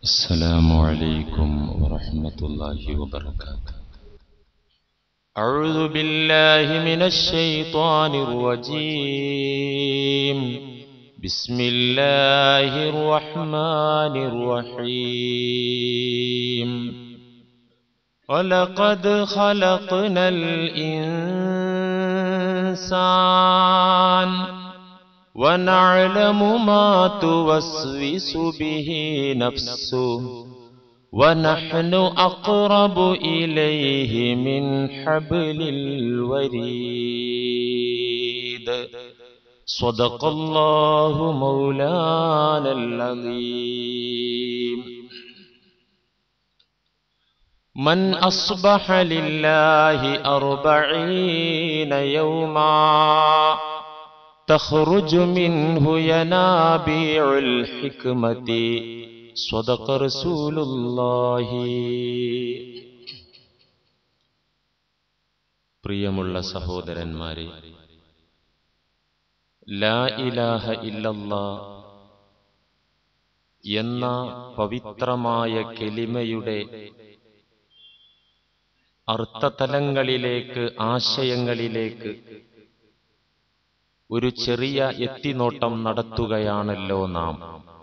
السلام عليكم ورحمة الله وبركاته. أعوذ بالله من الشيطان الرجيم. بسم الله الرحمن الرحيم. ولقد خلقنا الإنسان ونعلم ما توسوس به نفسه ونحن أقرب إليه من حبل الوريد. صدق الله مولانا العظيم. من أصبح لله 40 يوما تخرج منه ينابيع الحكمة. صدق رسول الله. പ്രിയമുള്ള സഹോദരന്മാരെ, ലാ ഇലാഹ ഇല്ലല്ലാഹ് എന്ന പവിത്രമായ കലിമയുടെ അർത്ഥതലങ്ങളിലേക്ക്, ആശയങ്ങളിലേക്ക് ഒരു ചെറിയ എത്തിനോട്ടം നടത്തുകയാണല്ലോ നാം.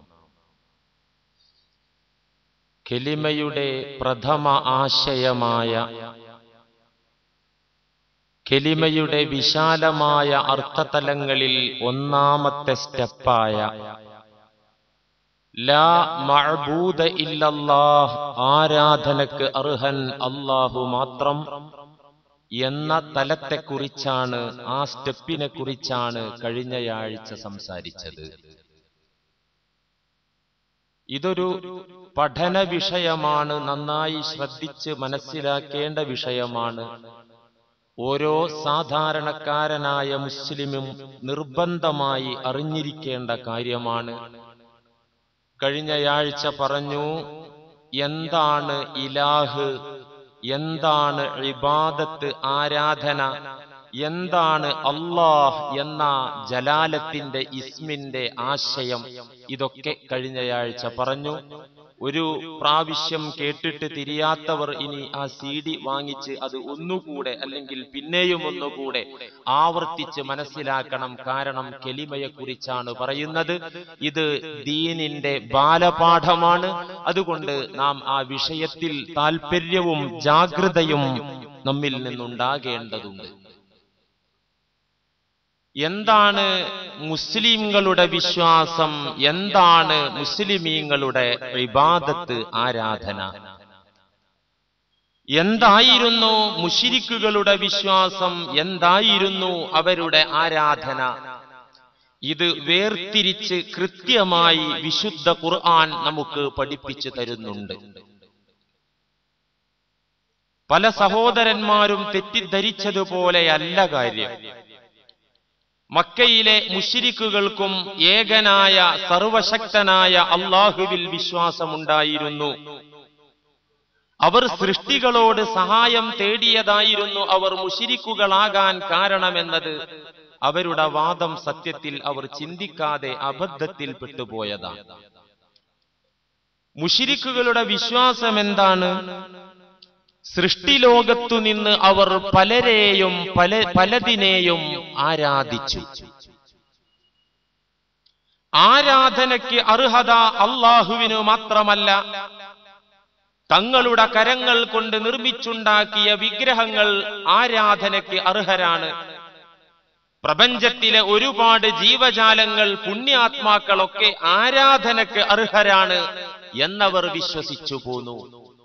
കലിമയുടെ പ്രഥമ ആശയമായ, കലിമയുടെ വിശാലമായ അർത്ഥതലങ്ങളിൽ ഒന്നാമത്തെ സ്റ്റെപ്പായ ലാ മഅബൂദ ഇല്ലല്ലാഹ്, ആരാധനക്ക് അർഹൻ അല്ലാഹു മാത്രം എന്ന തലത്തെക്കുറിച്ചാണ്, ആ സ്റ്റെപ്പിനെ കുറിച്ചാണ് കഴിഞ്ഞയാഴ്ച സംസാരിച്ചത്. ഇതൊരു പഠന വിഷയമാണ്, നന്നായി ശ്രദ്ധിച്ച് മനസ്സിലാക്കേണ്ട വിഷയമാണ്. ഓരോ സാധാരണക്കാരനായ മുസ്ലിമും നിർബന്ധമായി അറിഞ്ഞിരിക്കേണ്ട കാര്യമാണ്. കഴിഞ്ഞയാഴ്ച പറഞ്ഞു, എന്താണ് ഇലാഹ്, എന്താണ് ഇബാദത്ത്, ആരാധന, എന്താണ് അല്ലാഹ് എന്ന ജലാലത്തിന്റെ ഇസ്മിന്റെ ആശയം. ഇതൊക്കെ കഴിഞ്ഞയാഴ്ച പറഞ്ഞു. ഒരു പ്രാവശ്യം കേട്ടിട്ട് തിരിയാത്തവർ ഇനി ആ CD വാങ്ങിച്ച് അത് ഒന്നുകൂടെ, അല്ലെങ്കിൽ പിന്നെയും ഒന്നുകൂടെ ആവർത്തിച്ച് മനസ്സിലാക്കണം. കാരണം കലിമയെ കുറിച്ചാണ് പറയുന്നത്. ഇത് ദീനിന്റെ ബാലപാഠമാണ്. അതുകൊണ്ട് നാം ആ വിഷയത്തിൽ താല്പര്യവും ജാഗ്രതയും നമ്മിൽ നിന്നുണ്ടാകേണ്ടതുണ്ട്. എന്താണ് മുസ്ലിങ്ങളുടെ വിശ്വാസം, എന്താണ് മുസ്ലിമീങ്ങളുടെ ഇബാദത്ത്, ആരാധന? എന്തായിരുന്നു മുശ്രിക്കുകളുടെ വിശ്വാസം, എന്തായിരുന്നു അവരുടെ ആരാധന? ഇത് വേർതിരിച്ച് കൃത്യമായി വിശുദ്ധ ഖുർആൻ നമുക്ക് പഠിപ്പിച്ചു തരുന്നുണ്ട്. പല സഹോദരന്മാരും തെറ്റിദ്ധരിച്ചതുപോലെയല്ല കാര്യം. മക്കയിലെ മുശ്രിക്കുകൾക്കും ഏകനായ സർവശക്തനായ അല്ലാഹുവിൽ വിശ്വാസമുണ്ടായിരുന്നു. അവർ സൃഷ്ടികളോട് സഹായം തേടിയതായിരുന്നു അവർ മുശ്രിക്കുകളാകാൻ കാരണമെന്നത് അവരുടെ വാദം സത്യത്തിൽ അവർ ചിന്തിക്കാതെ അബദ്ധത്തിൽ പെട്ടുപോയതാണ്. മുശ്രിക്കുകളുടെ വിശ്വാസം എന്താണ്? സൃഷ്ടിലോകത്തു നിന്ന് അവർ പലരെയും പലതിനെയും ആരാധിച്ചു. ആരാധനയ്ക്ക് അർഹത അല്ലാഹുവിനു മാത്രമല്ല, തങ്ങളുടെ കരങ്ങൾ കൊണ്ട് നിർമ്മിച്ചുണ്ടാക്കിയ വിഗ്രഹങ്ങൾ ആരാധനയ്ക്ക് അർഹരാണ്. പ്രപഞ്ചത്തിലെ ഒരുപാട് ജീവജാലങ്ങൾ, പുണ്യാത്മാക്കളൊക്കെ ആരാധനയ്ക്ക് അർഹരാണ് എന്നവർ വിശ്വസിച്ചു പോന്നു.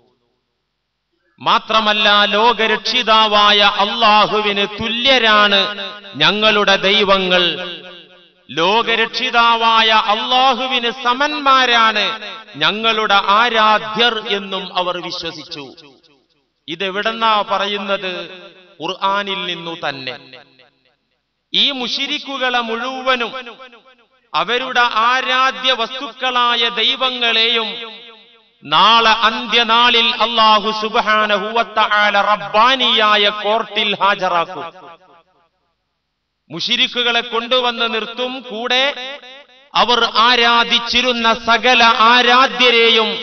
മാത്രമല്ല, ലോകരക്ഷിതാവായ അല്ലാഹുവിന് തുല്യരാണ് ഞങ്ങളുടെ ദൈവങ്ങൾ, ലോകരക്ഷിതാവായ അല്ലാഹുവിന് സമന്മാരാണ് ഞങ്ങളുടെ ആരാധ്യർ എന്നും അവർ വിശ്വസിച്ചു. ഇതെവിടെന്നാ പറയുന്നത്? ഖുർആനിൽ നിന്നു തന്നെ. ഈ മുശ്രിക്കുകളെ മുഴുവനും അവരുടെ ആരാധ്യ വസ്തുക്കളായ ദൈവങ്ങളെയും നാളെ അന്ത്യനാളിൽ അല്ലാഹു സുബ്ഹാനഹു വ തആല റബ്ബാനിയായ കോർട്ടിൽ ഹാജരാക്കും. മുശ്രിക്കുകളെ കൊണ്ടുവന്ന് നിർത്തും. കൂടെ അവർ ആരാധിച്ചിരുന്ന സകല ആരാധ്യരെയും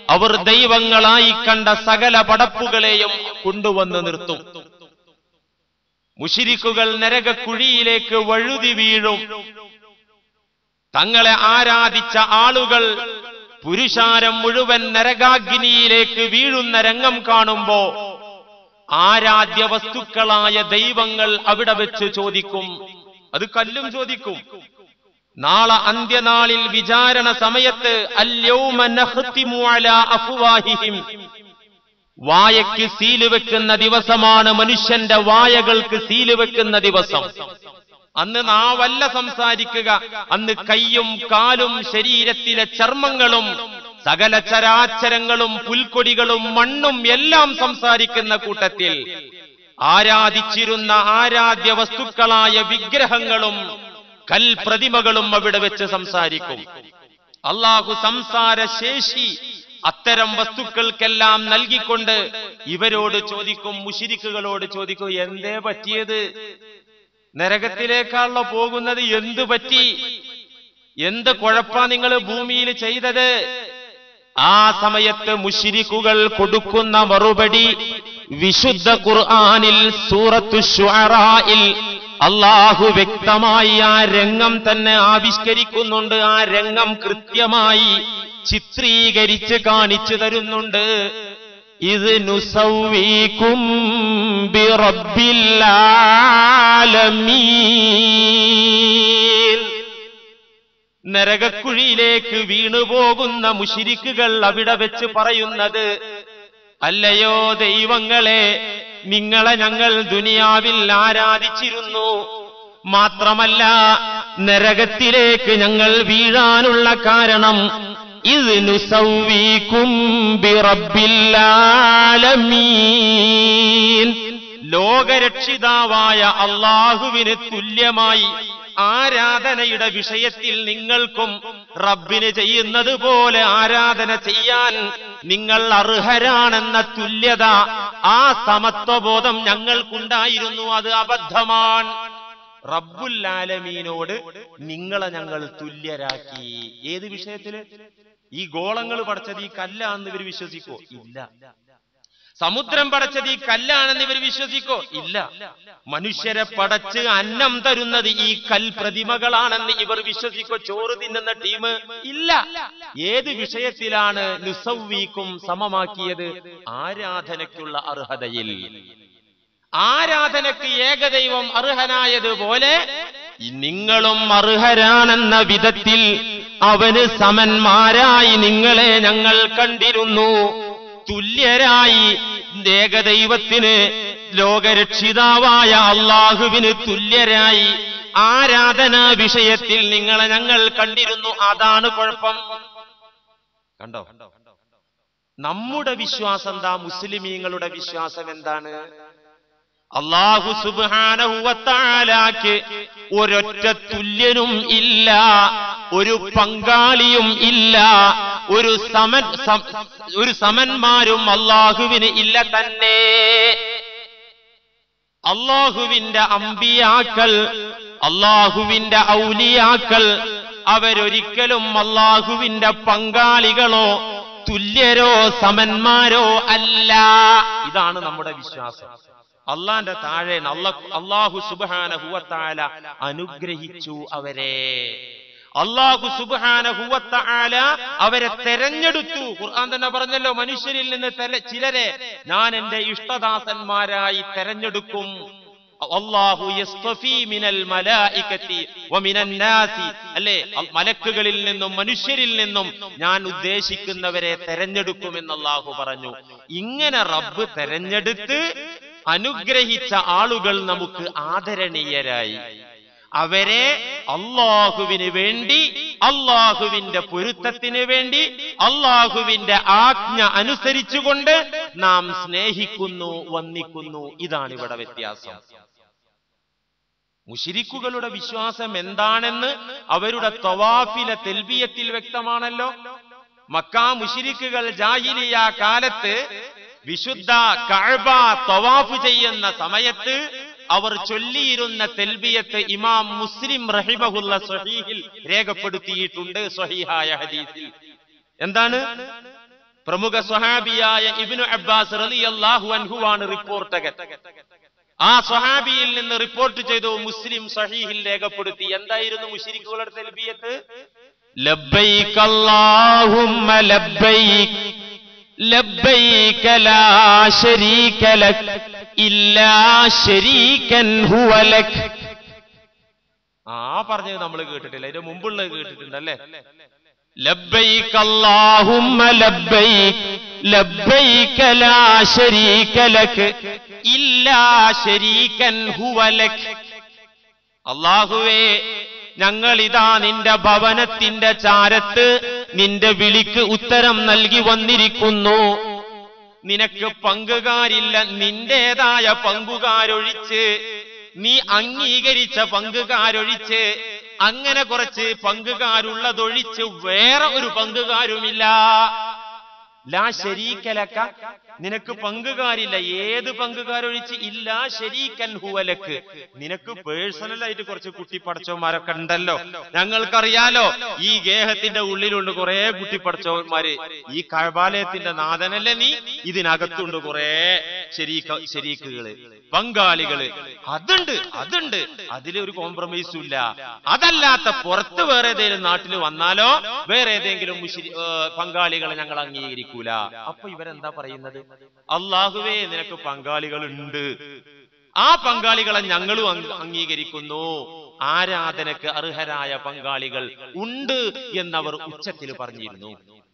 അവർ ദൈവങ്ങളായി കണ്ട സകല പടപ്പുകളെയും കൊണ്ടുവന്ന് നിർത്തും. മുശ്രിക്കുകൾ നരകക്കുഴിയിലേക്ക് വഴുതി വീഴും. തങ്ങളെ ആരാധിച്ച ആളുകൾ പുരുഷാരം മുഴുവൻ നരകാഗ്നിയിലേക്ക് വീഴുന്ന രംഗം കാണുമ്പോ ആരാധ്യ വസ്തുക്കളായ ദൈവങ്ങൾ അവിടെ വെച്ച് ചോദിക്കും, അത് കല്ലും ചോദിക്കും. നാളെ അന്ത്യനാളിൽ വിചാരണ സമയത്ത് അൽയൗമ നഖ്തിമു അലാ അഫ്വാഹിഹിം, വായയ്ക്ക് സീല് വെക്കുന്ന ദിവസമാണ്, മനുഷ്യന്റെ വായകൾക്ക് സീല് വെക്കുന്ന ദിവസം. അന്ന് നാവല്ല സംസാരിക്കുക, അന്ന് കൈയും കാലും ശരീരത്തിലെ ചർമ്മങ്ങളും സകല ചരാചരങ്ങളും പുൽക്കൊടികളും മണ്ണും എല്ലാം സംസാരിക്കുന്ന കൂട്ടത്തിൽ ആരാധിച്ചിരുന്ന ആരാധ്യ വസ്തുക്കളായ വിഗ്രഹങ്ങളും കൽപ്രതിമകളും അവിടെ വെച്ച് സംസാരിക്കും. അള്ളാഹു സംസാര ശേഷി അത്തരം വസ്തുക്കൾക്കെല്ലാം നൽകിക്കൊണ്ട് ഇവരോട് ചോദിക്കും, മുശ്രിക്കുകളോട് ചോദിക്കും, എന്തേ പറ്റിയത്? നരകത്തിലേക്കാണല്ലോ പോകുന്നത്, എന്തു പറ്റി? എന്ത് കുഴപ്പാ നിങ്ങൾ ഭൂമിയിൽ ചെയ്തത്? ആ സമയത്ത് മുശ്രിക്കുകൾ കൊടുക്കുന്ന മറുപടി വിശുദ്ധ ഖുർആനിൽ സൂറത്തു ശുഅറായിൽ അല്ലാഹു വ്യക്തമായി ആ രംഗം തന്നെ ആവിഷ്കരിക്കുന്നുണ്ട്. ആ രംഗം കൃത്യമായി ചിത്രീകരിച്ച് കാണിച്ചു തരുന്നുണ്ട്. ഇത് നുസവ്വീകും ബിറബ്ബിൽ ആലമീൻ. നരകക്കുഴിയിലേക്ക് വീണുപോകുന്ന മുശ്രിക്കുകൾ അവിടെ വെച്ച് പറയുന്നത്, അല്ലയോ ദൈവങ്ങളെ, നിങ്ങളെ ഞങ്ങൾ ദുനിയാവിൽ ആരാധിച്ചിരുന്നു, മാത്രമല്ല നരകത്തിലേക്ക് ഞങ്ങൾ വീഴാനുള്ള കാരണം ഇത് നുസവ്വീകും ബിറബ്ബിൽ ആലമീൻ, ലോകരക്ഷിതാവായ അല്ലാഹുവിന് തുല്യമായി ആരാധനയുടെ വിഷയത്തിൽ നിങ്ങൾക്കും റബ്ബിന് ചെയ്യുന്നത് പോലെ ആരാധന ചെയ്യാൻ നിങ്ങൾ അർഹരാണെന്ന തുല്യത, ആ സമത്വബോധം ഞങ്ങൾക്കുണ്ടായിരുന്നു. അത് അബദ്ധമാണ്. റബ്ബുൽ ആലമീനോട് നിങ്ങളെ ഞങ്ങൾ തുല്യരാക്കി. ഏത് വിഷയത്തില്? ഈ ഗോളങ്ങൾ പടച്ചത് ഈ കല്ലാന്ന് ഇവർ വിശ്വസിക്കോ? ഇല്ല. സമുദ്രം പടച്ചത് ഈ കല്ലാണെന്ന് ഇവർ വിശ്വസിക്കോ? ഇല്ല. മനുഷ്യരെ പടച്ച് അന്നം തരുന്നത് ഈ കൽപ്രതിമകളാണെന്ന് ഇവർ വിശ്വസിക്കോ? ചോറ് തിന്നുന്ന ടീം? ഇല്ല. ഏത് വിഷയത്തിലാണ് നുസവ്വീക്കും സമമാക്കിയത്? ആരാധനയ്ക്കുള്ള അർഹതയിൽ. ആരാധനയ്ക്ക് ഏകദൈവം അർഹനായതുപോലെ നിങ്ങളും അർഹരാണെന്ന വിധത്തിൽ അവന് സമന്മാരായി നിങ്ങളെ ഞങ്ങൾ കണ്ടിരുന്നു. തുല്യരായി ഏകദൈവത്തിന്, ലോകരക്ഷിതാവായ അല്ലാഹുവിന് തുല്യരായി ആരാധനാ വിഷയത്തിൽ നിങ്ങളെ ഞങ്ങൾ കണ്ടിരുന്നു. അതാണ് കുഴപ്പം. കണ്ടോ? നമ്മുടെ വിശ്വാസം എന്താ? മുസ്ലിമീങ്ങളുടെ വിശ്വാസം എന്താണ്? അല്ലാഹു സുബ്ഹാനഹു വ തആലക്ക് ഒരൊറ്റ തുല്യനും ഇല്ല, ഒരു പങ്കാളിയും ഇല്ല, ഒരു സമന്മാരും അല്ലാഹുവിന് ഇല്ല തന്നെ. അല്ലാഹുവിന്റെ അമ്പിയാക്കൾ, അല്ലാഹുവിന്റെ ഔലിയാക്കൾ അവരൊരിക്കലും അല്ലാഹുവിന്റെ പങ്കാളികളോ തുല്യരോ സമന്മാരോ അല്ല. ഇതാണ് നമ്മുടെ വിശ്വാസം. അള്ളാന്റെ താഴെ അല്ലാഹു സുബ്ഹാനഹു വ തആല അനുഗ്രഹിച്ചു അവരെ. അല്ലാഹു സുബ്ഹാനഹു വ തആല അവരെ തെരഞ്ഞെടുത്തു. ഖുർആൻ തന്നെ പറഞ്ഞല്ലോ, മനുഷ്യരിൽ നിന്ന് ചിലരെ ഞാൻ എന്റെ ഇഷ്ടദാസന്മാരായി തെരഞ്ഞെടുക്കും. അല്ലാഹു യസ്തഫീ മിനൽ മലായികതി വമിനൻ നാസി, അല്ലേ? മലക്കുകളിൽ നിന്നും മനുഷ്യരിൽ നിന്നും ഞാൻ ഉദ്ദേശിക്കുന്നവരെ തെരഞ്ഞെടുക്കുമെന്ന് അല്ലാഹു പറഞ്ഞു. ഇങ്ങനെ റബ്ബ് തെരഞ്ഞെടുത്ത് അനുഗ്രഹിച്ച ആളുകൾ നമുക്ക് ആദരണീയരായി. അവരെ അല്ലാഹുവിന് വേണ്ടി, അല്ലാഹുവിന്റെ പൊരുത്തത്തിന് വേണ്ടി, അല്ലാഹുവിന്റെ ആജ്ഞ അനുസരിച്ചുകൊണ്ട് നാം സ്നേഹിക്കുന്നു, വന്ദിക്കുന്നു. ഇതാണ് ഇവിടെ വ്യത്യാസം. മുശ്രിക്കുകളുടെ വിശ്വാസം എന്താണെന്ന് അവരുടെ തവാഫിലെ തെൽബിയത്തിൽ വ്യക്തമാണല്ലോ. മക്കാ മുശ്രിക്കുകൾ ജാഹിലിയ കാലത്ത് വിശുദ്ധ കഅബ തവാഫ് ചെയ്യുന്ന സമയത്ത് അവർ ചൊല്ലിയിരുന്ന തെൽബിയത്ത് ഇമാം മുസ്ലിം റഹിമഹുല്ല സ്വഹീഹിൽ രേഖപ്പെടുത്തിയിട്ടുണ്ട്, സ്വഹീഹായ ഹദീസിൽ. എന്താണ്? പ്രമുഖ സ്വഹാബിയായ ഇബ്നു അബ്ബാസ് റളിയല്ലാഹു അൻഹുവാണ് റിപ്പോർട്ടകൻ. ആ സ്വഹാബിയിൽ നിന്ന് റിപ്പോർട്ട് ചെയ്തു, മുസ്ലിം സഹീഹിൽ രേഖപ്പെടുത്തി. എന്തായിരുന്നു മുശ്രിക്കുകളുടെ തൽബിയത്ത്? ലബ്ബൈക അല്ലാഹുമ്മ ലബ്ബൈക ലബ്ബൈക ലാ ശരീക ലക ഇല്ലാ ശരീകൻ ഹുവ ലക. പറഞ്ഞത് നമ്മൾ കേട്ടിട്ടില്ല, ഇതിന് മുമ്പുള്ളത് കേട്ടിട്ടുണ്ടല്ലേ? ലബ്ബൈക അല്ലാഹുമ്മ ലബ്ബൈക ലബ്ബൈക ലാ ശരീക ലക ഇല്ലാ ശരീകൻ ഹുവ ലക. അല്ലാഹുവേ, ഞങ്ങളിതാ നിന്റെ ഭവനത്തിന്റെ ചാരത്ത് നിന്റെ വിളിക്ക് ഉത്തരം നൽകി വന്നിരിക്കുന്നു. നിനക്ക് പങ്കുകാരില്ല, നിന്റേതായ പങ്കുകാരൊഴിച്ച്, നീ അംഗീകരിച്ച പങ്കുകാരൊഴിച്ച്, അങ്ങനെ കുറച്ച് പങ്കുകാരുള്ളതൊഴിച്ച് വേറെ ഒരു പങ്കുകാരുമില്ല. ലാ ശരീക ലക, നിനക്ക് പങ്കുകാരില്ല. ഏത് പങ്കുകാരൊഴിച്ച്? ഇല്ലാ ശരീകൻ ഹുവ ലക, നിനക്ക് പേഴ്സണലായിട്ട് കുറച്ച് കുട്ടിപ്പടച്ചവന്മാരൊക്കെ ഉണ്ടല്ലോ. ഞങ്ങൾക്കറിയാലോ, ഈ ഗേഹത്തിന്റെ ഉള്ളിലുണ്ട് കുറെ കുട്ടിപ്പടച്ചവന്മാര്. ഈ കഅബാലയത്തിന്റെ നാഥനല്ലേ നീ, ഇതിനകത്തുണ്ട് കുറെ ശരീക്കുകള്, പങ്കാളികള്. അതുണ്ട്, അതിലൊരു കോംപ്രമൈസും ഇല്ല. അതല്ലാത്ത പുറത്ത് വേറെ ഏതെങ്കിലും നാട്ടിൽ വന്നാലോ വേറെ ഏതെങ്കിലും പങ്കാളികളെ ഞങ്ങൾ അംഗീകരിക്കൂല. അപ്പൊ ഇവരെന്താ പറയുന്നത്? അല്ലാഹുവേ, നിനക്ക് പങ്കാളികളുണ്ട്, ആ പങ്കാളികളെ ഞങ്ങളും അംഗീകരിക്കുന്നു. ആരാധനക്ക് അർഹരായ പങ്കാളികൾ ഉണ്ട് എന്നവർ ഉച്ചത്തിൽ പറഞ്ഞിരുന്നു.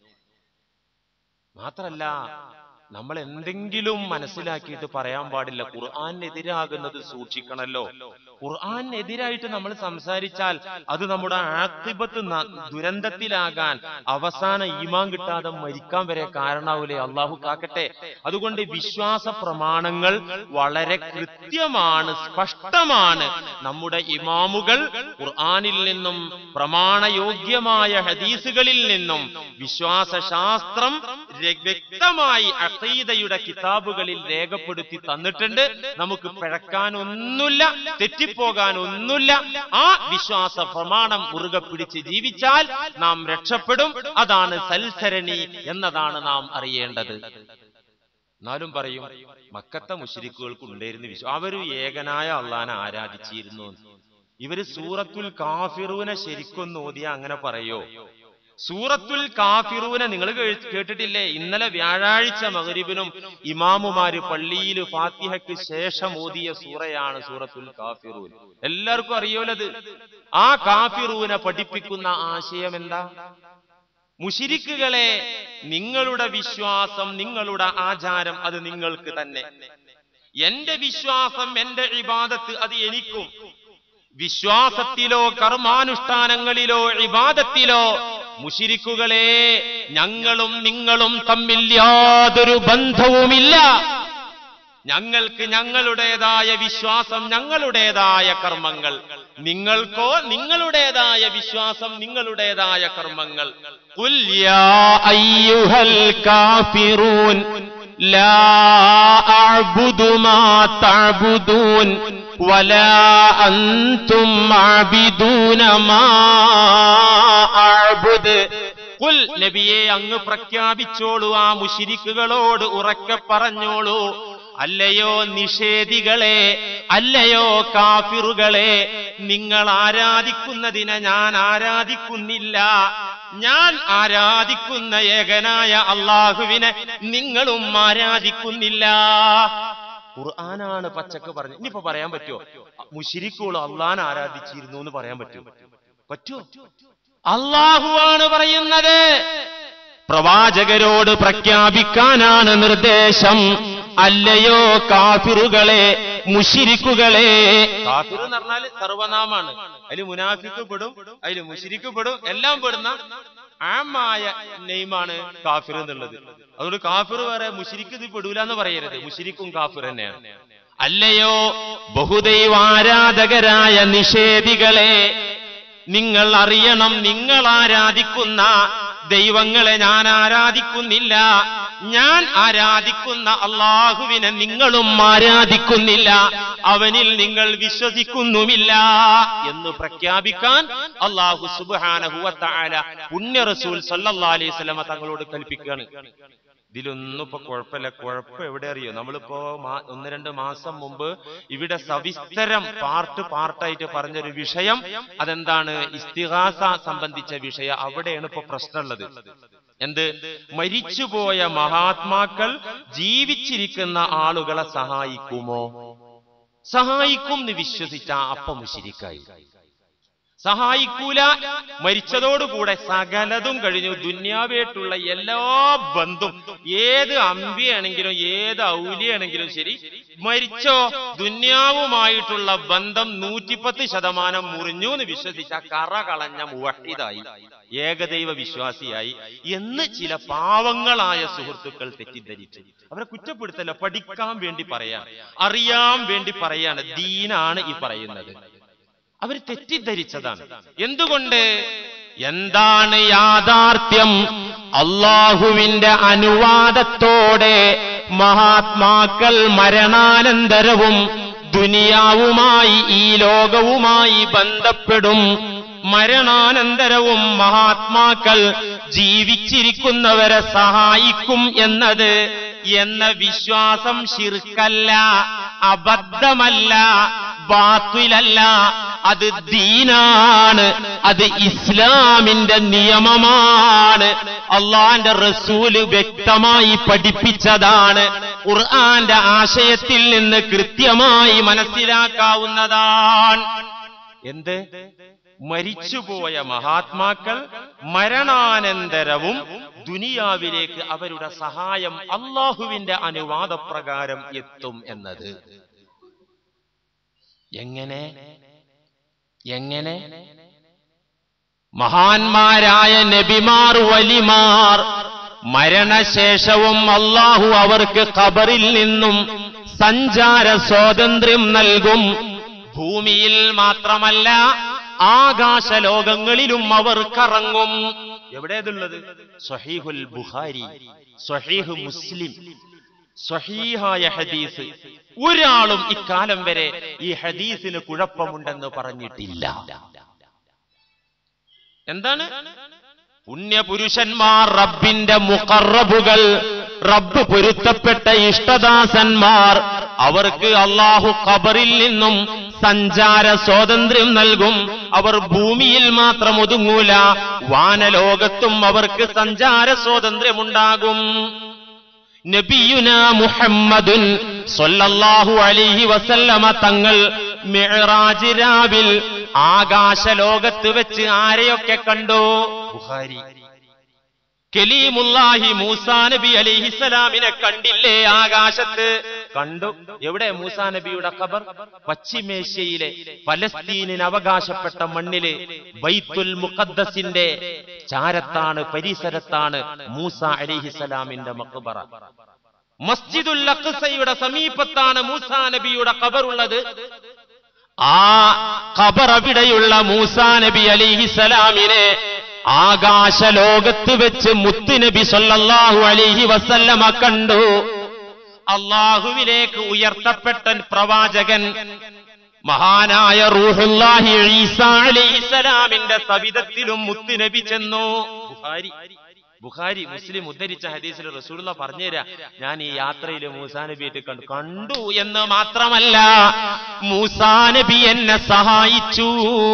മാത്രല്ല, നമ്മൾ എന്തെങ്കിലും മനസ്സിലാക്കിയിട്ട് പറയാൻ പാടില്ല. ഖുർആനെതിരാകുന്നത് സൂക്ഷിക്കണല്ലോ. ഖുർആനെതിരായിട്ട് നമ്മൾ സംസാരിച്ചാൽ അത് നമ്മുടെ ആഖിബത്ത് ദുരന്തത്തിലാകാൻ, അവസാന ഈമാൻ കിട്ടാതെ മരിക്കാൻ വരെ കാരണാവൂലേ? അള്ളാഹു കാക്കട്ടെ. അതുകൊണ്ട് വിശ്വാസ പ്രമാണങ്ങൾ വളരെ കൃത്യമാണ്, സ്പഷ്ടമാണ്. നമ്മുടെ ഇമാമുകൾ ഖുർആനിൽ നിന്നും പ്രമാണയോഗ്യമായ ഹദീസുകളിൽ നിന്നും വിശ്വാസ ശാസ്ത്രം വ്യക്തമായി അഖീദയുടെ കിതാബുകളിൽ രേഖപ്പെടുത്തി തന്നിട്ടുണ്ട്. നമുക്ക് പിഴക്കാനൊന്നുമില്ല, തെറ്റിപ്പോകാനൊന്നുമില്ല. ആ വിശ്വാസ പ്രമാണം മുറുകെ പിടിച്ച് ജീവിച്ചാൽ നാം രക്ഷപ്പെടും. അതാണ് സൽസരണി എന്നതാണ് നാം അറിയേണ്ടത്. എന്നാലും പറയും, മക്കത്തെ മുശ്രിക്കുകൾക്ക് ഉണ്ടായിരുന്നു വിശ്വാസം, അവര് ഏകനായ അള്ളാനെ ആരാധിച്ചിരുന്നു. ഇവര് സൂറത്തുൽ കാഫിറൂനെ ശരിക്കൊന്ന് ഓതിയാ അങ്ങനെ പറയോ? സൂറത്തുൽ കാഫിറൂനെ നിങ്ങൾ കേട്ടിട്ടില്ലേ? ഇന്നലെ വ്യാഴാഴ്ച മഗ്രിബിനും ഇമാമുമാര് പള്ളിയിൽ ഫാത്തിഹയ്ക്ക് ശേഷം ഓതിയ സൂറയാണ് സൂറത്തുൽ കാഫിറൂൻ. എല്ലാവർക്കും അറിയോലത്. ആ കാഫിറൂനെ പഠിപ്പിക്കുന്ന ആശയം എന്താ? മുശ്രിക്കുകളെ, നിങ്ങളുടെ വിശ്വാസം, നിങ്ങളുടെ ആചാരം അത് നിങ്ങൾക്ക് തന്നെ. എന്റെ വിശ്വാസം, എന്റെ ഇബാദത്ത് അത് എനിക്കും. വിശ്വാസത്തിലോ കർമാനുഷ്ഠാനങ്ങളിലോ ഇബാദത്തിലോ മുശ്രിക്കുകളെ, ഞങ്ങളും നിങ്ങളും തമ്മിൽ യാതൊരു ബന്ധവുമില്ല. ഞങ്ങൾക്ക് ഞങ്ങളുടേതായ വിശ്വാസം, ഞങ്ങളുടേതായ കർമ്മങ്ങൾ. നിങ്ങൾക്കോ നിങ്ങളുടേതായ വിശ്വാസം, നിങ്ങളുടേതായ കർമ്മങ്ങൾ. ഖുൽ യാ അയ്യുഹൽ കാഫിറൂൻ ലാ അഅ്ബുദു മാ തഅ്ബുദൂൻ വലാ അൻതും അഅ്ബിദൂന മാ അഅ്ബുദ്. ഖുൽ, നബിയെ അങ്ങ് പ്രഖ്യാപിച്ചോളൂ, ആ മുശ്രിക്കുകളോട് ഉറക്കെ പറഞ്ഞോളൂ, അല്ലയോ നിഷേധികളെ, അല്ലയോ കാഫിറുകളെ, നിങ്ങൾ ആരാധിക്കുന്നതിനെ ഞാൻ ആരാധിക്കുന്നില്ല. ഞാൻ ആരാധിക്കുന്ന ഏകനായ അള്ളാഹുവിനെ നിങ്ങളും ആരാധിക്കുന്നില്ല. ഖുർആനാണ് പച്ചക്ക് പറഞ്ഞു. ഇനിയിപ്പോ പറയാൻ പറ്റുമോ മുശ്രിക്കുകൾ അള്ളാഹനെ ആരാധിച്ചിരുന്നു എന്ന് പറയാൻ പറ്റുമോ? പറ്റുമോ? അള്ളാഹുവാണ് പറയുന്നത്. പ്രവാചകരോട് പ്രഖ്യാപിക്കാനാണ് നിർദ്ദേശം. അല്ലയോ കാഫിറുകളെ, മുശ്രിക്കുകളെ. കാഫിർ എന്ന് പറഞ്ഞാൽ സർവനാമാണ്. അതിൽ മുനാഫിക്ക് പെടും, അതിൽ മുശ്രിക്ക് പെടും, എല്ലാം പെടുന്ന ആമായ നെയ്മാണ് കാഫിർ എന്നുള്ളത്. അതുകൊണ്ട് കാഫിർ വേറെ, മുശ്രിക്ക് ഇത് പെടൂല എന്ന് പറയരുത്. മുശ്രിക്കും കാഫിർ തന്നെയാണ്. അല്ലയോ ബഹുദൈവാരാധകരായ നിഷേധികളെ, നിങ്ങൾ അറിയണം, നിങ്ങൾ ആരാധിക്കുന്ന ദൈവങ്ങളെ ഞാൻ ആരാധിക്കുന്നില്ല. ഞാൻ ആരാധിക്കുന്ന അള്ളാഹുവിനെ നിങ്ങളും ആരാധിക്കുന്നില്ല. അവനിൽ നിങ്ങൾ വിശ്വസിക്കുന്നുമില്ല എന്ന് പ്രഖ്യാപിക്കാൻ അല്ലാഹു സുബ്ഹാനഹു വ തആല പുണ്യ റസൂൽ സല്ലല്ലാഹു അലൈഹി വസല്ലം തങ്ങളോട് കൽപ്പിക്കുകയാണ്. ഇതിലൊന്നും ഇപ്പൊ കുഴപ്പമില്ല. കുഴപ്പം എവിടെ അറിയോ? നമ്മളിപ്പോ 1-2 മാസം മുമ്പ് ഇവിടെ സവിസ്തരം പാർട്ടായിട്ട് പറഞ്ഞൊരു വിഷയം, അതെന്താണ്? ഇസ്തിഗാസ സംബന്ധിച്ച വിഷയം. അവിടെയാണ് ഇപ്പൊ പ്രശ്നമുള്ളത്. എന്ത്? മരിച്ചുപോയ മഹാത്മാക്കൾ ജീവിച്ചിരിക്കുന്ന ആളുകളെ സഹായിക്കുമോ? സഹായിക്കും എന്ന് വിശ്വസിച്ച അപ്പ മുശ്രിക്കായി. സഹായിക്കൂല. മരിച്ചതോടുകൂടെ സകലതും കഴിഞ്ഞു. ദുന്യാവായിട്ടുള്ള എല്ലാ ബന്ധം, ഏത് അമ്പിയാണെങ്കിലും ഏത് ഔലിയാണെങ്കിലും ശരി, മരിച്ചോ ദുന്യാവുമായിട്ടുള്ള ബന്ധം 110% മുറിഞ്ഞു എന്ന് വിശ്വസിച്ച കറ കളഞ്ഞ മുവഹിദായി, ഏകദൈവ വിശ്വാസിയായി എന്ന് ചില പാവങ്ങളായ സുഹൃത്തുക്കൾ തെറ്റിദ്ധരിച്ചു. അവരെ കുറ്റപ്പെടുത്തല്ല, പഠിക്കാൻ വേണ്ടി പറയാൻ, അറിയാൻ വേണ്ടി പറയാണ്. ദീനാണ് ഈ പറയുന്നത്. അവർ തെറ്റിദ്ധരിച്ചതാണ്. എന്തുകൊണ്ട്? എന്താണ് യാഥാർത്ഥ്യം? അല്ലാഹുവിന്റെ അനുവാദത്തോടെ മഹാത്മാക്കൾ മരണാനന്തരവും ദുനിയാവുമായി, ഈ ലോകവുമായി ബന്ധപ്പെടും. മരണാനന്തരവും മഹാത്മാക്കൾ ജീവിച്ചിരിക്കുന്നവരെ സഹായിക്കും എന്ന വിശ്വാസം ശിർക്കല്ല, അബദ്ധമല്ല, ബാത്തിലല്ല. അത് ദീനാണ്, അത് ഇസ്ലാമിന്റെ നിയമമാണ്. അള്ളാന്റെ റസൂല് വ്യക്തമായി പഠിപ്പിച്ചതാണ്. ഖുർആന്റെ ആശയത്തിൽ നിന്ന് കൃത്യമായി മനസ്സിലാക്കാവുന്നതാണ്. എന്ത്? മരിച്ചുപോയ മഹാത്മാക്കൾ മരണാനന്തരവും ദുനിയാവിലേക്ക് അവരുടെ സഹായം അള്ളാഹുവിന്റെ അനുവാദപ്രകാരം എത്തും എന്നത്. എങ്ങനെ? മഹാന്മാരായ നബിമാർ, വലിമാർ മരണശേഷവും അല്ലാഹു അവർക്ക് ഖബറിൽ നിന്നും സഞ്ചാര സ്വാതന്ത്ര്യം നൽകും. ഭൂമിയിൽ മാത്രമല്ല ആകാശലോകങ്ങളിലും അവർ കറങ്ങും. എവിടേതുള്ളത്? സ്വഹീഹുൽ ബുഖാരി, സ്വഹീഹ് മുസ്ലിം, സ്വഹീഹായ ഹദീസ്. ഒരാളും ഇക്കാലം വരെ ഈ ഹദീസിന് കുഴപ്പമുണ്ടെന്ന് പറഞ്ഞിട്ടില്ല. എന്താണ്? പുണ്യപുരുഷന്മാർ, റബ്ബിന്റെ മുഖറബുകൾ, റബ്ബ് പൊരുത്തപ്പെട്ട ഇഷ്ടദാസന്മാർ, അവർക്ക് അല്ലാഹു ഖബറിൽ നിന്നും സഞ്ചാര സ്വാതന്ത്ര്യം നൽകും. അവർ ഭൂമിയിൽ മാത്രം ഒതുങ്ങൂല, വാനലോകത്തും അവർക്ക് സഞ്ചാര സ്വാതന്ത്ര്യമുണ്ടാകും. നബിയുന മുഹമ്മദുൻ സ്വല്ലല്ലാഹു അലൈഹി വസല്ലമ തങ്ങൾ മിഅ്റാജ് രാവിൽ ആകാശലോകത്ത് വെച്ച് ആരെയൊക്കെ കണ്ടു? ബുഖാരി. കലീമുല്ലാഹി മൂസാ നബി അലൈഹിസ്സലാമിനെ കണ്ടില്ലേ? ആകാശത്ത് കണ്ടു. എവിടെ? മൂസാ നബിയുടെ ഖബർ പശ്ചിമേഷ്യയിലെ പലസ്തീനിന് അവകാശപ്പെട്ട മണ്ണില് ബൈത്തുൽ മുഖദ്ദസിന്റെ ചാരത്താണ്, പരിസരത്താണ് മൂസാ അലൈഹിസ്സലാമിന്റെ മഖ്ബറ. മസ്ജിദുൽ അഖ്സയുടെ സമീപത്താണ് മൂസാ നബിയുടെ ഖബറുള്ളത്. ആ ഖബർ അവിടെയുള്ള മൂസാ നബി അലൈഹിസ്സലാമിനെ ആകാശലോകത്ത് വെച്ച് മുത്തുനബി സല്ലല്ലാഹു അലൈഹി വസല്ലമ കണ്ടു. അല്ലാഹുവിലേക്ക് ഉയർത്തപ്പെട്ട പ്രവാചകൻ മഹാനായ റൂഹുല്ലാഹി ഈസാ അലൈഹിസ്സലാമിന്റെ സവിധത്തിലും മുത്തുനബി ചെന്നു. ബുഖാരി മുസ്ലിം ഉദ്ധരിച്ച ഹദീസിൽ റസൂലുള്ളാഹി പറഞ്ഞുതരാ, ഞാൻ ഈ യാത്രയിൽ മൂസാ നബിയെ കണ്ടു എന്ന് മാത്രമല്ല, മൂസാ നബി എന്നെ സഹായിച്ചു.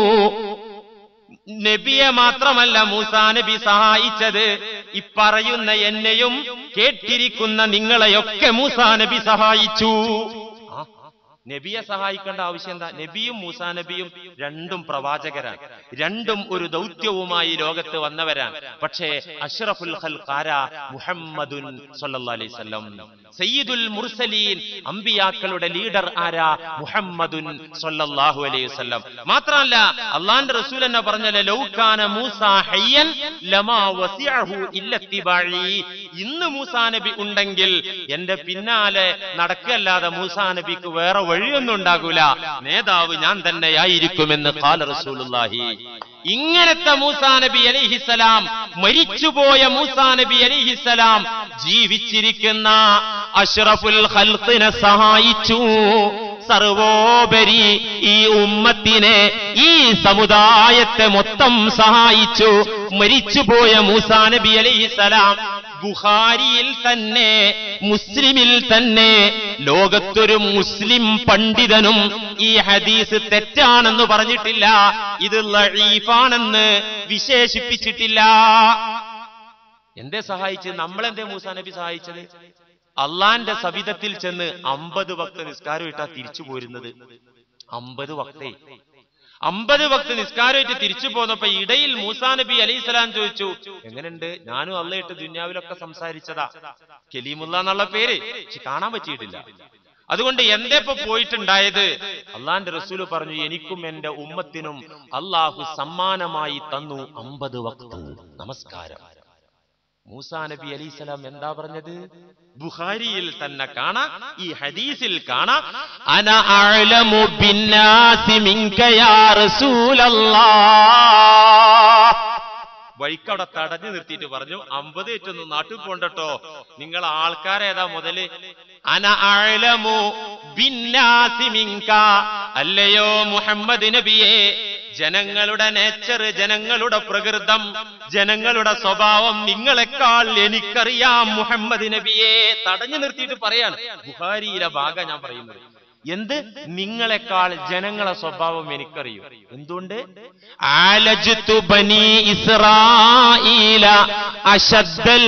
നബിയെ മാത്രമല്ല മൂസാ നബി സഹായിച്ചത്, ഇപ്പറയുന്ന എന്നെയും കേട്ടിരിക്കുന്ന നിങ്ങളെയൊക്കെ മൂസാ നബി സഹായിച്ചു. നബിയെ സഹായിക്കേണ്ട ആവശ്യം എന്താ? നബിയും മൂസാ നബിയും രണ്ടും പ്രവാചകരാണ്, രണ്ടും ഒരു ദൗത്യവുമായി ലോകത്ത് വന്നവരാണ്. പക്ഷേ അഷ്റഫുൽ ഖൽഖാര മുഹമ്മദുൻ സ്വല്ലല്ലാഹു അലൈഹി വസല്ലം, സയ്യിദുൽ മുർസലീൻ, അമ്പിയാക്കളുടെ ലീഡർ ആരാ? മുഹമ്മദുൻ സ്വല്ലല്ലാഹു അലൈഹി വസല്ലം. മാത്രമല്ല അല്ലാഹുവിന്റെ റസൂൽ എന്നെ പറഞ്ഞല്ലോ, ലൗ കാന മൂസാ ഹയ്യൻ ലമാ വസിഅഹു ഇല്ല ഇത്തിബാഇ. ഇന്ന് മൂസാ നബി ഉണ്ടെങ്കിൽ എന്റെ പിന്നാലെ നടക്കല്ലാതെ മൂസാ നബിക്ക് വേറെ വഴിയൊന്നും ഉണ്ടാകൂല, നേതാവ് ഞാൻ തന്നെയായിരിക്കുമെന്ന് ഖാല റസൂലുള്ളാഹി. ഇങ്ങനത്തെ മൂസാ നബി അലൈഹിസ്സലാം, മരിച്ചുപോയ മൂസാ നബി അലൈഹിസ്സലാം ജീവിച്ചിരിക്കുന്ന അഷ്റഫുൽ ഖൽഖിനെ സഹായിച്ചു. സർവോപരി ഈ ഉമ്മത്തിനെ, ഈ സമുദായത്തെ മൊത്തം സഹായിച്ചു മരിച്ചുപോയ മൂസാ നബി അലൈഹിസ്സലാം. ബുഖാരിയിൽ തന്നെ, മുസ്ലിമിൽ തന്നെ ലോകത്തൊരു മുസ്ലിം പണ്ഡിതനും ഈ ഹദീസ് തെറ്റാണെന്ന് പറഞ്ഞിട്ടില്ല, ഇത് ലഈഫാണെന്ന് വിശേഷിപ്പിച്ചിട്ടില്ല. എന്തേ സഹായിച്ചത്? നമ്മളെന്തേ മൂസാ നബി സഹായിച്ചത്? അള്ളാന്റെ സവിധത്തിൽ ചെന്ന് 50 വക്ത് നിസ്കാരം ഇട്ടാ തിരിച്ചു പോരുന്നത്. 50 വക്ത് നിസ്കാരമായിട്ട് തിരിച്ചു പോന്നപ്പോ ഇടയിൽ മൂസാ നബി അലൈഹിസ്സലാം ചോദിച്ചു, എങ്ങനെയുണ്ട്? ഞാനും അള്ളായിട്ട് ദുന്യാവിലൊക്കെ സംസാരിച്ചതാ, കലീമുള്ള എന്നുള്ള പേര്, പക്ഷെ കാണാൻ പറ്റിയിട്ടില്ല. അതുകൊണ്ട് എന്തേപ്പോ പോയിട്ടുണ്ടായത്? അള്ളാന്റെ റസൂല് പറഞ്ഞു, എനിക്കും എന്റെ ഉമ്മത്തിനും അള്ളാഹു സമ്മാനമായി തന്നു 50 വക്ത് നമസ്കാരം. മൂസാ നബി അലൈഹിസ്സലാം എന്താ പറഞ്ഞത്? ബുഖാരിയിൽ തന്നെ കാണാം, ഈ ഹദീസിൽ കാണാം, അന അഅലമു ബിന്നാസി മിൻക യാ റസൂലല്ലാഹ്. വഴിക്കവിടെ തടഞ്ഞു നിർത്തിയിട്ട് പറഞ്ഞു, 50 ഏറ്റൊന്നും നാട്ടിൽ പോണ്ടട്ടോ, നിങ്ങൾ ആൾക്കാരേതാ മുതല്? അന അഅലമു ബിന്നാസി മിൻക, അല്ലയോ മുഹമ്മദ് നബിയെ, ജനങ്ങളുടെ നേച്ചർ, ജനങ്ങളുടെ പ്രകൃതം, ജനങ്ങളുടെ സ്വഭാവം നിങ്ങളെക്കാൾ എനിക്കറിയാം മുഹമ്മദ് നബിയെ. തടഞ്ഞു നിർത്തിയിട്ട് പറയാണ്, ബുഖാരിയിലെ ഭാഗം ഞാൻ പറയുന്നത്. എന്ത്? നിങ്ങളെക്കാൾ ജനങ്ങളെ സ്വഭാവം എനിക്കറിയും. എന്തുകൊണ്ട്? ആലജ്തു ബനി ഇസ്രായീല അശദ്ദൽ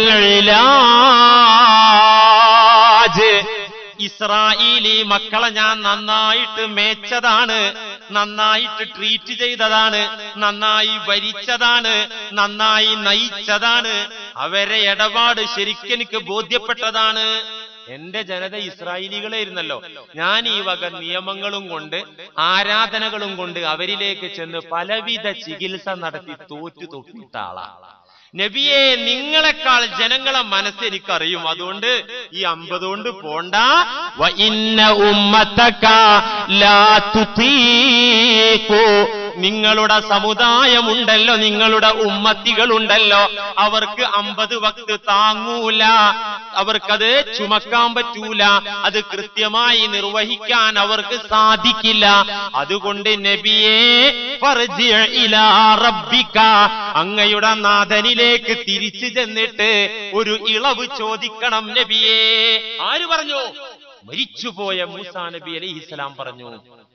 ഇലാജ്. ഇസ്രായേലി മക്കളെ ഞാൻ നന്നായിട്ട് മേച്ചതാണ്, നന്നായിട്ട് ട്രീറ്റ് ചെയ്തതാണ്, നന്നായി ഭരിച്ചതാണ്, നന്നായി നയിച്ചതാണ്. അവരെ ഇടപാട് ശരിക്കെനിക്ക് ബോധ്യപ്പെട്ടതാണ്. എന്റെ ജനത ഇസ്രായേലികളായിരുന്നല്ലോ. ഞാൻ ഈ വക നിയമങ്ങളും കൊണ്ട്, ആരാധനകളും കൊണ്ട് അവരിലേക്ക് ചെന്ന് പലവിധ ചികിത്സ നടത്തി തോറ്റു തൊട്ടിട്ട ആളാണ്. നബിയെ, നിങ്ങളെക്കാൾ ജനങ്ങളെ മനസ്സെനിക്കറിയും, അതുകൊണ്ട് ഈ 50 കൊണ്ട് പോണ്ട. വ ഇന്ന ഉമ്മതക ലാ തുതീഖു, നിങ്ങളുടെ സമുദായമുണ്ടല്ലോ, നിങ്ങളുടെ ഉമ്മത്തികളുണ്ടല്ലോ, അവർക്ക് 50 വക്ത് താങ്ങൂല, അവർക്കത് ചുമക്കാൻ പറ്റൂല, അത് കൃത്യമായി നിർവഹിക്കാൻ അവർക്ക് സാധിക്കില്ല. അതുകൊണ്ട് നബിയെ, ഫർജി ഇലാ റബ്ബിക, അങ്ങയുടെ നാഥനിലേക്ക് തിരിച്ചു ചെന്നിട്ട് ഒരു ഇളവ് ചോദിക്കണം നബിയെ. ആര് പറഞ്ഞു? മരിച്ചുപോയ മൂസാ നബി അലൈഹിസ്സലാം പറഞ്ഞു.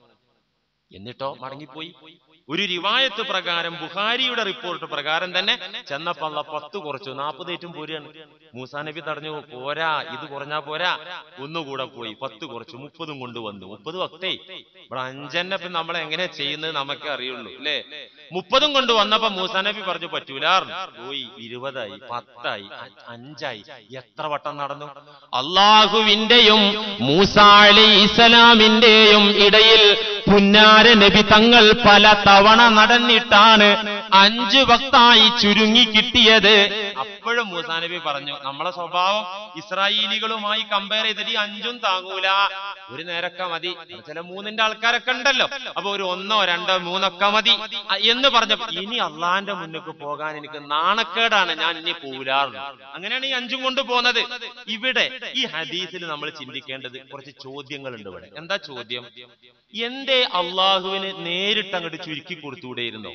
എന്നിട്ടോ മടങ്ങിപ്പോയി. ഒരു റിവായത്ത് പ്രകാരം, ബുഖാരിയുടെ റിപ്പോർട്ട് പ്രകാരം തന്നെ ചെന്നപ്പോ അള്ളാഹ് 10 കുറച്ചു, 40 ഏറ്റവും പോരാണ്. മൂസാ നബി തടഞ്ഞു, പോരാ, ഇത് കുറഞ്ഞാ പോരാ, ഒന്നുകൂടെ പോയി 10 കുറച്ചു, 30 കൊണ്ടുവന്നു. 30 വക്തേ. ഇവിടെ 5 നമ്മളെ എങ്ങനെ ചെയ്യുന്നത് നമുക്കേ അറിയുള്ളൂ, അല്ലേ? 30 കൊണ്ടുവന്നപ്പോ മൂസാ നബി പറഞ്ഞു, പറ്റൂലാർന്നു. പോയി 20ആയി, 10ആയി, 5ആയി. എത്ര വട്ടം നടന്നു? അള്ളാഹുവിന്റെയും മൂസാ അലൈഹിസ്സലാമിന്റെയും ഇടയിൽ പുന്നാര നബി തങ്ങൾ പല തവണ നടന്നിട്ടാണ് 5 വക്തായി ചുരുങ്ങി കിട്ടിയത്. അപ്പോഴും മൂസാ നബി പറഞ്ഞു, നമ്മളെ സ്വഭാവം ഇസ്രായേലികളുമായി കമ്പയർ ചെയ്തിട്ട് 5ഉം താങ്ങൂല, ഒരു നേരൊക്കെ മതി. ചില 3ന്റെ ആൾക്കാരൊക്കെ ഉണ്ടല്ലോ, അപ്പൊ ഒരു 1, 2, 3 മതി എന്ന് പറഞ്ഞപ്പോ, ഇനി അള്ളാന്റെ മുന്നിലേക്ക് പോകാൻ എനിക്ക് നാണക്കേടാണ്, ഞാൻ ഇനി പോരാറുണ്ട്. അങ്ങനെയാണ് ഈ 5ഉം കൊണ്ട് പോകുന്നത്. ഇവിടെ ഈ ഹദീസിൽ നമ്മൾ ചിന്തിക്കേണ്ടത് കുറച്ച് ചോദ്യങ്ങളുണ്ട്. ഇവിടെ എന്താ ചോദ്യം? എന്തേ അള്ളാഹുവിന് നേരിട്ട് അങ്ങോട്ട് ചുരുക്കി കൊടുത്തുകൂടെയിരുന്നോ?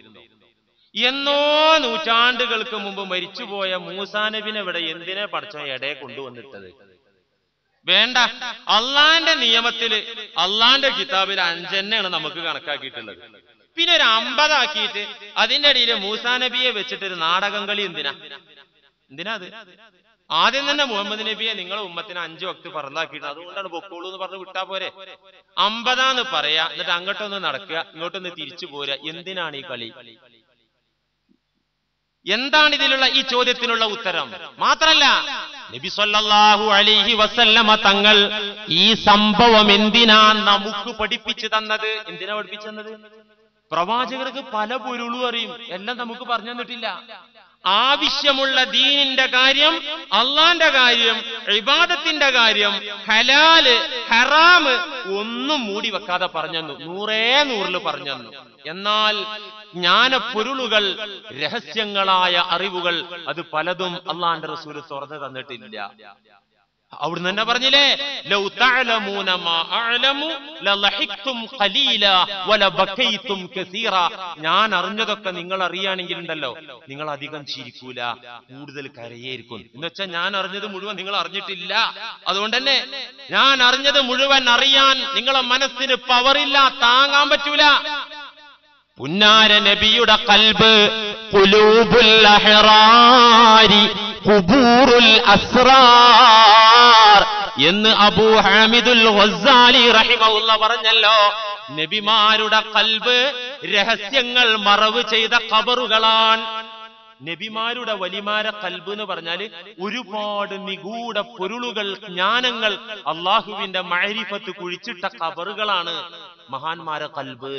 എന്നോ നൂറ്റാണ്ടുകൾക്ക് മുമ്പ് മരിച്ചുപോയ മൂസാ നബിനെ ഇവിടെ എന്തിനെ പഠിച്ച ഇടയെ കൊണ്ടുവന്നിട്ടത്? വേണ്ട. അള്ളാന്റെ നിയമത്തില്, അള്ളാന്റെ കിതാബിൽ 5 നമുക്ക് കണക്കാക്കിയിട്ടുള്ളത്. പിന്നെ ഒരു 50 ആക്കിയിട്ട് അതിന്റെ ഇടയിൽ മൂസാ നബിയെ വെച്ചിട്ടൊരു നാടകം കളി. എന്തിനാ അത്? ആദ്യം തന്നെ മുഹമ്മദ് നബിയെ നിങ്ങളെ ഉമ്മത്തിന് 5 വക്ത് പറന്നാക്കിയിട്ട്, അതുകൊണ്ടാണ് പൊക്കോളൂ എന്ന് പറഞ്ഞ് വിട്ടാ പോരെ? 50 പറയാ, എന്നിട്ട് അങ്ങോട്ടൊന്ന് നടക്കുക, ഇങ്ങോട്ടൊന്ന് തിരിച്ചു പോരുക. എന്തിനാണ് ഈ കളി? എന്താണ് ഇതിലുള്ള ഈ ചോദ്യത്തിനുള്ള ഉത്തരം? മാത്രല്ല, നബി സല്ലല്ലാഹു അലൈഹി വസല്ലമ തങ്ങൾ ഈ സംഭവം എന്തിനാ നമുക്ക് പഠിപ്പിച്ചു തന്നത്? എന്തിനാ പഠിപ്പിച്ചു തന്നത്? പ്രവാചകർക്ക് പല പൊരുളും അറിയും, എല്ലാം നമുക്ക് പറഞ്ഞു തന്നിട്ടില്ല. ആവശ്യമുള്ള ദീനിന്റെ കാര്യം, അള്ളാന്റെ കാര്യം, ഇബാദത്തിന്റെ കാര്യം, ഹലാല് ഹറാമ് ഒന്നും മൂടി വെക്കാതെ പറഞ്ഞു തന്നു. 100 പറഞ്ഞു തന്നു. എന്നാൽ ജ്ഞാനപ്പൊരുളുകൾ, രഹസ്യങ്ങളായ അറിവുകൾ, അത് പലതും അള്ളാന്റെ റസൂല് തുറന്നു തന്നിട്ടില്ല. അവിടുന്ന് തന്നെ പറഞ്ഞില്ലേ, ലൗ തഅലമൂന മാ അഅലമു ലളഹിഖ്തും ഖലീല വലബഖൈതും കസീറ. ഞാൻ അറിഞ്ഞതൊക്കെ നിങ്ങൾ അറിയാണെങ്കിൽ ഉണ്ടല്ലോ, നിങ്ങൾ അധികം ചിരിക്കൂല, കൂടുതൽ കരയേയിരിക്കും. എന്ന് വെച്ചാൽ ഞാൻ അറിഞ്ഞത് മുഴുവൻ നിങ്ങൾ അറിഞ്ഞിട്ടില്ല. അതുകൊണ്ട് തന്നെ ഞാൻ അറിഞ്ഞത് മുഴുവൻ അറിയാൻ നിങ്ങളെ മനസ്സിന് പവറില്ല, താങ്ങാൻ പറ്റൂല. പുന്നാര നബിയുടെ ഖൽബ് ഖുലൂബുൽ അഹ്റാരി ഖുബൂറുൽ അസ്റാർ എന്ന് അബൂ ഹാമിദുൽ ഗസ്സാലി റഹിമഹുല്ലാഹ് പറഞ്ഞല്ലോ. നബിമാരുടെ ഖൽബ് രഹസ്യങ്ങൾ മറവ് ചെയ്ത ഖബറുകളാണ്. നബിമാരുടെ വലിമാരെ ഖൽബ് എന്ന് പറഞ്ഞാല് ഒരുപാട് നിഗൂഢ പൊരുളുകൾ, ജ്ഞാനങ്ങൾ, അള്ളാഹുവിന്റെ മഅരിഫത്ത് കുഴിച്ചിട്ട ഖബറുകളാണ് മഹാന്മാരെ ഖൽബ്.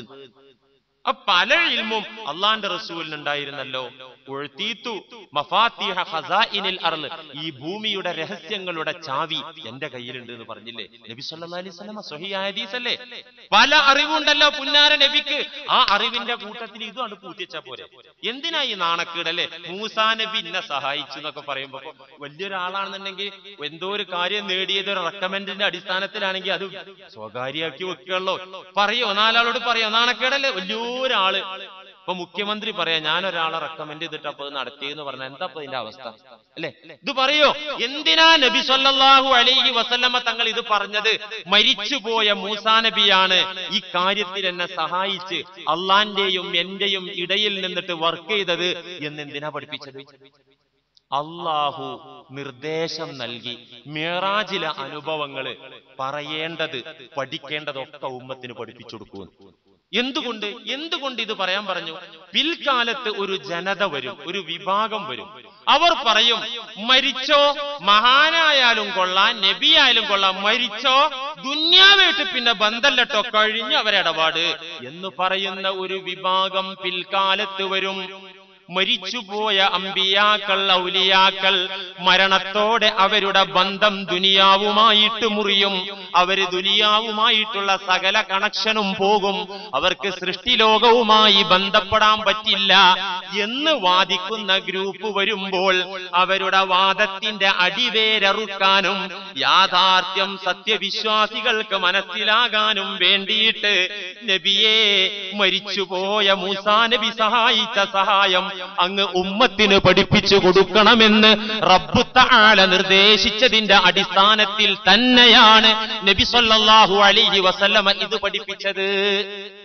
പല ഇൽമും അള്ളാന്റെ റസൂലിനുണ്ടായിരുന്നല്ലോ. ഉഴ്തീതു മഫാത്തിഹ ഖസാഇനിൽ അർള്, ഈ ഭൂമിയുടെ രഹസ്യങ്ങളുടെ ചാവി എന്റെ കയ്യിലുണ്ട് എന്ന് പറഞ്ഞില്ലേ നബി സല്ലല്ലാഹു അലൈഹി വസല്ലം? സ്വഹീഹ് ഹദീസ് അല്ലേ? പല അറിവുണ്ടല്ലോ പുന്നാര നബിക്ക്. ആ അറിവിന്റെ കൂട്ടത്തിൽ ഇതുകൊണ്ട് പൂത്തിച്ചാ പോരെ? എന്തിനാ ഈ നാണക്കേടല്ലേ? മൂസാ നബി എന്നെ സഹായിച്ചു എന്നൊക്കെ പറയുമ്പോ വലിയൊരാളാണെന്നുണ്ടെങ്കിൽ എന്തോ ഒരു കാര്യം നേടിയത് ഒരു റെക്കമെൻഡിന്റെ അടിസ്ഥാനത്തിലാണെങ്കിൽ അത് സ്വകാര്യമാക്കി വെക്കുകയുള്ളൂ. പറയോ, നാലാളോട് പറയോ? നാണക്കേടല്ലേ? വലിയൊരാള് ഇപ്പൊ മുഖ്യമന്ത്രി പറയാ ഞാനൊരാളെ റെക്കമെൻഡ് ചെയ്തിട്ട് അപ്പൊ നടത്തിയെന്ന് പറഞ്ഞാൽ എന്താ ഇപ്പൊ ഇതിന്റെ അവസ്ഥ അല്ലെ? ഇത് പറയോ? എന്തിനാ നബി സല്ലല്ലാഹു അലൈഹി വസല്ലമ തങ്ങൾ ഇത് പറഞ്ഞത്? മരിച്ചുപോയ മൂസാ നബിയാണ് ഈ കാര്യത്തിൽ എന്നെ സഹായിച്ച് അള്ളാന്റെയും എന്റെയും ഇടയിൽ നിന്നിട്ട് വർക്ക് ചെയ്തത് എന്നെന്തിനാ പഠിപ്പിച്ചത്? അള്ളാഹു നിർദ്ദേശം നൽകി മിഅ്റാജിലെ അനുഭവങ്ങള് പറയേണ്ടത് പഠിക്കേണ്ടതൊക്കെ ഉമ്മത്തിന് പഠിപ്പിച്ചു കൊടുക്കുന്നു. എന്തുകൊണ്ട് ഇത് പറയാൻ പറഞ്ഞു? പിൽക്കാലത്ത് ഒരു ജനത വരും, ഒരു വിഭാഗം വരും. അവർ പറയും, മരിച്ചോ മഹാനായാലും കൊള്ളാം, നബിയായാലും കൊള്ളാം, മരിച്ചോ ദുന്യാവായിട്ട് പിന്നെ ബന്ധല്ലട്ടോ, കഴിഞ്ഞു അവരിടപാട് എന്ന് പറയുന്ന ഒരു വിഭാഗം പിൽക്കാലത്ത് വരും. മരിച്ചുപോയ അമ്പിയാക്കൾ, ഔലിയാക്കൾ മരണത്തോടെ അവരുടെ ബന്ധം ദുനിയാവുമായിട്ട് മുറിയും. അവര് ദുനിയാവുമായിട്ടുള്ള സകല കണക്ഷനും പോകും. അവർക്ക് സൃഷ്ടിലോകവുമായി ബന്ധപ്പെടാൻ പറ്റില്ല എന്ന് വാദിക്കുന്ന ഗ്രൂപ്പ് വരുമ്പോൾ അവരുടെ വാദത്തിന്റെ അടിവേരറുക്കാനും യാഥാർത്ഥ്യം സത്യവിശ്വാസികൾക്ക് മനസ്സിലാകാനും വേണ്ടിയിട്ട് നബിയെ, മരിച്ചുപോയ മൂസാ നബി സഹായിച്ച സഹായം അങ്ങ് ഉമ്മത്തിന് പഠിപ്പിച്ചു കൊടുക്കണമെന്ന് റബ്ബ് തആല നിർദ്ദേശിച്ചതിന്റെ അടിസ്ഥാനത്തിൽ തന്നെയാണ് നബി സല്ലല്ലാഹു അലൈഹി വസല്ലമ ഇത് പഠിപ്പിച്ചത്.